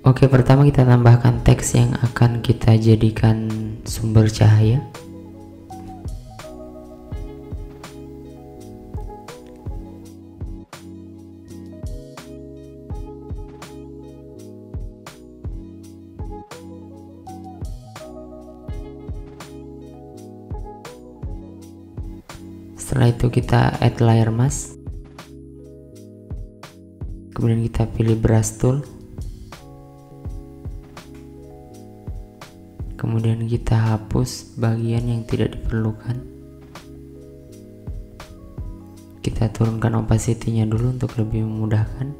Oke, pertama kita tambahkan teks yang akan kita jadikan sumber cahaya. Setelah itu kita add layer mask, kemudian kita pilih brush tool, kemudian kita hapus bagian yang tidak diperlukan. Kita turunkan opacity-nya dulu untuk lebih memudahkan.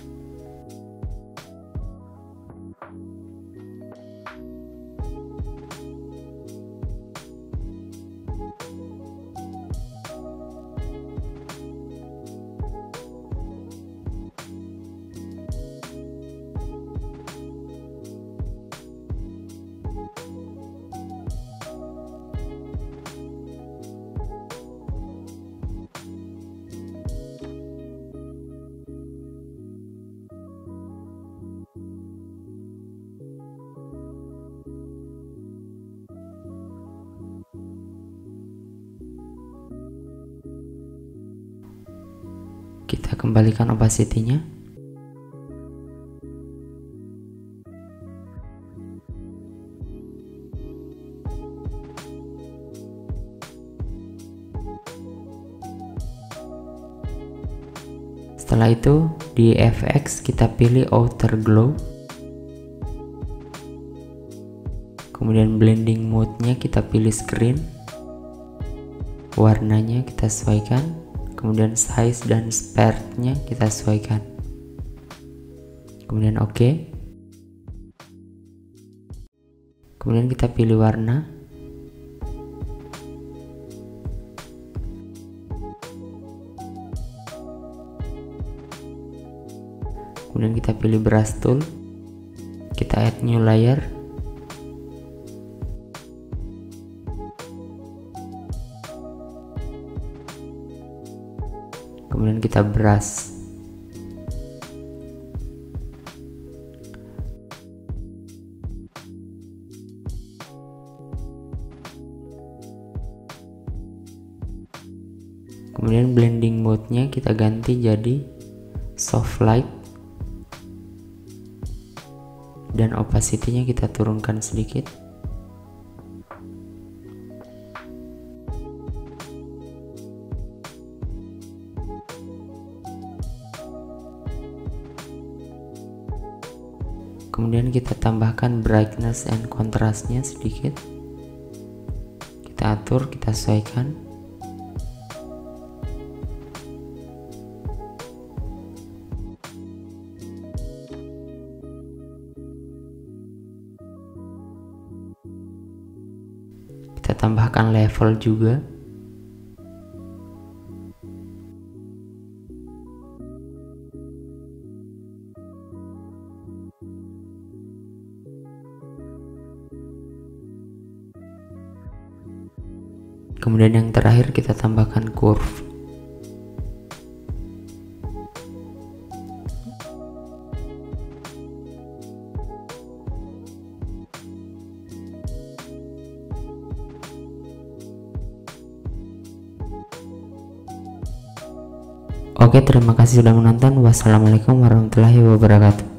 Kita kembalikan opacity-nya. Setelah itu di FX kita pilih outer glow, kemudian blending mode-nya kita pilih screen, warnanya kita sesuaikan, kemudian size dan spread-nya kita sesuaikan, kemudian oke. Kemudian kita pilih warna, kemudian kita pilih brush tool, kita add new layer, kemudian kita brush. Kemudian blending mode-nya kita ganti jadi soft light, dan opacity-nya kita turunkan sedikit. Kemudian kita tambahkan brightness and contrast-nya sedikit. Kita atur, kita sesuaikan. Kita tambahkan level juga. Kemudian yang terakhir kita tambahkan curve. Oke, terima kasih sudah menonton. Wassalamualaikum warahmatullahi wabarakatuh.